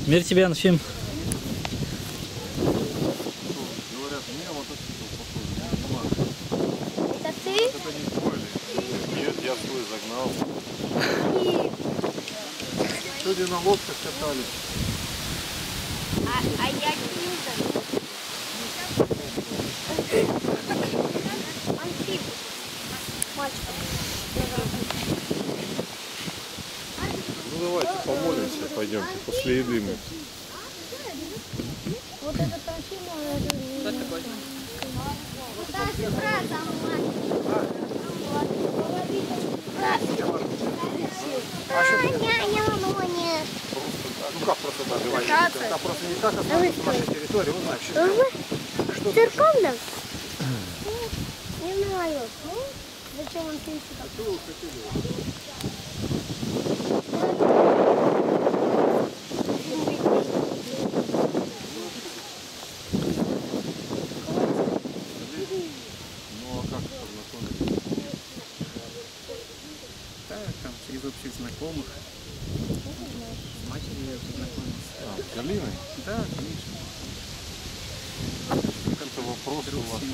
Мир тебе, Анфим. Говорят, мне вот это похоже. Это ты? Это не твой ли? Нет, я свой загнал. Сегодня на лодках катались. А я не знаю. Анфим. Мальчик. Ну давайте помолимся, пойдемте. После еды мы. Вот это Анфим. Что такое? Вот та сестра там. Ну как просто так? Это просто не так, а на нашей территории. Вот значит. Что Церковным? Не знаю. Зачем он пишет? А что вы хотели? Ну а как познакомились? Да, там через общих знакомых. С матерью я познакомился. А, с Галиной? Да, конечно. Как-то вопрос у вас.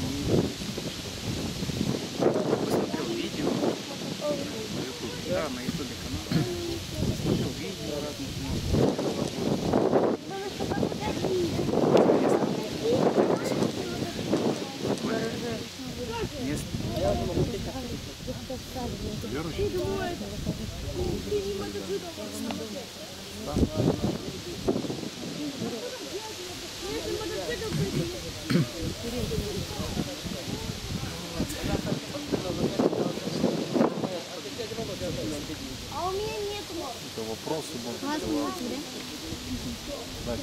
Посмотрел видео. Да, на ютубе канал. Посмотрел видео разных. Верующий? А у меня нет. Это вопросы будут. Знаете,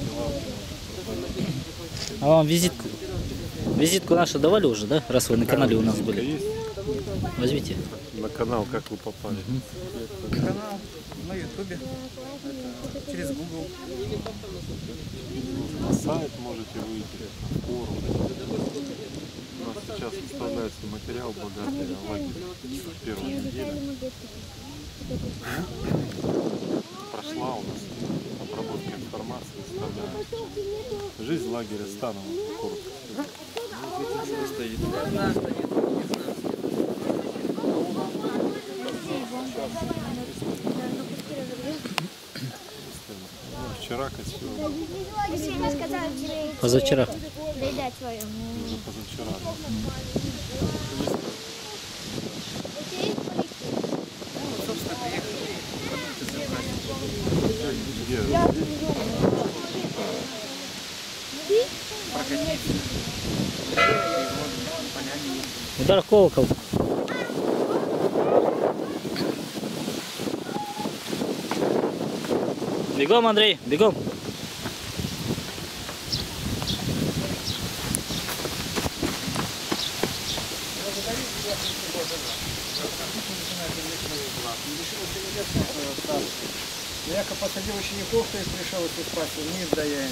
А вам визитку нашу давали уже, да? Раз вы на канале у нас были. есть Возьмите. на канал, как вы попали? Канал на ютубе. Это через Google. На сайт можете выйти, в форум. У нас сейчас выставляется материал богатый о лагере в первой неделе. Прошла у нас обработка информации, выставляется. Жизнь лагеря Станово, коротко. Вчера косил, Сегодня сказали тебе Позавчера. передать свою. уже позавчера. Вот, собственно, приехали продукты забрать. Где? Прокатиться. Поляне. Удар в колокол. Бегом, Андрей, бегом. Я посадил учеников, то есть пришел и спасти, вниз да я им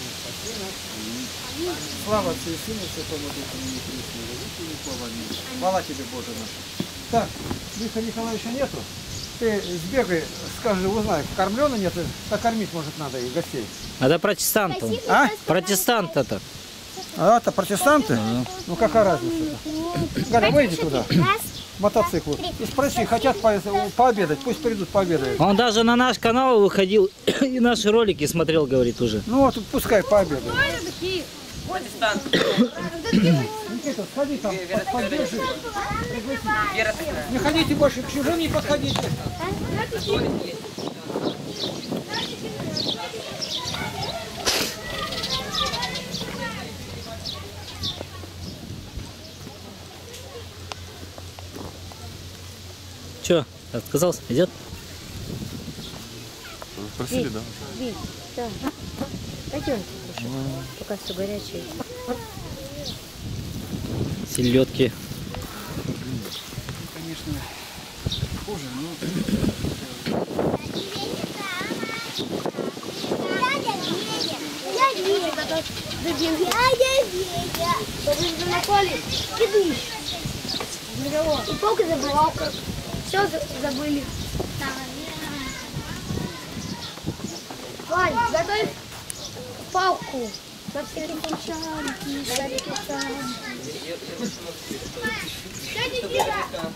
Слава Отцу и Сыну, Святому Духу, ныне и присно, и во веки веков. Аминь. Хвала тебе, Боже наш. Так, Михаила Николаевича нету. Ты сбегай, скажи, узнай, кормленый нет, накормить может надо и гостей. Это протестант. Он. А? Протестант это. А, это протестанты? Ну какая разница? Галя, выйди туда, мотоцикл. И спроси, хотят пообедать, пусть придут пообедают. Он даже на наш канал выходил и наши ролики смотрел, говорит уже. Ну вот, пускай пообедают. Никита, сходи там, поддержи. Не ходите больше, к чужим не подходите. Че, отказался? Идет? Вы просили, да? Да. Пойдемте кушать, пока все горячее. Селедки. Конечно, хуже, но... И полка забывал. Все забыли. Вань, готовь палку. На всякие палчанки, всякие палчанки. Дядя Кира!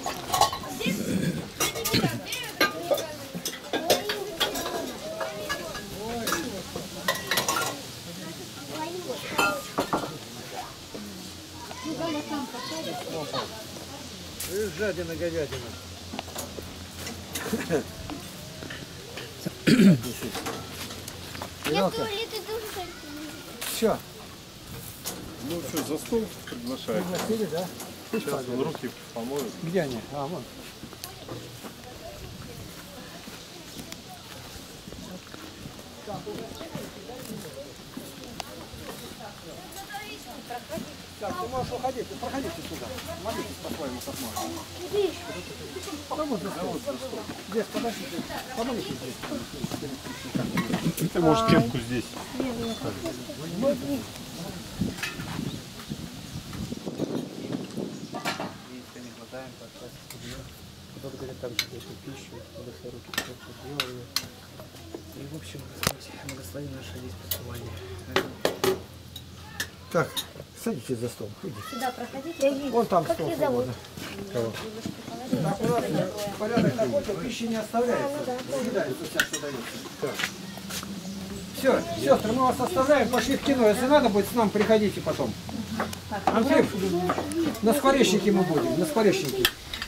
Жадина, говядина. Я туалет иду. Все, Ну что, за стол приглашаете? пригласили, да? Сейчас он руки помоют. Где они? А, вон. Так, ты можешь уходить, проходите сюда. Молитесь по-своему, как можно. Да вот за стол. Здесь, подождите, помолитесь здесь. Ты можешь кепку здесь. Если не хватаем, подкрасить вверх. Кто-то говорит, также эту пищу, кто-то свои руки просто делал ее. И в общем, Господь, благослови наше действие. Так, садитесь за стол. Идите. Сюда проходите. Вон там Как стол тебя зовут? свободно. Аккуратно, порядок такой, что пищи не оставляется. Съедается вся, что дается. Все, сестры, мы вас оставляем, пошли в кино. Если надо будет, с нами приходите потом. Анфип, на скворечнике мы будем, на скворечнике.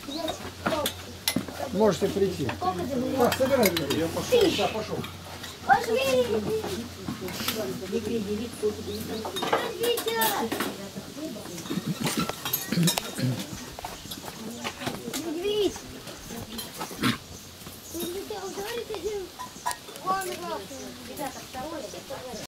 Можете прийти. Так, собирай. Я пошел. Да, пошел. Пошли! Медведь! Медведь, ударите? Вон, ребята, второй.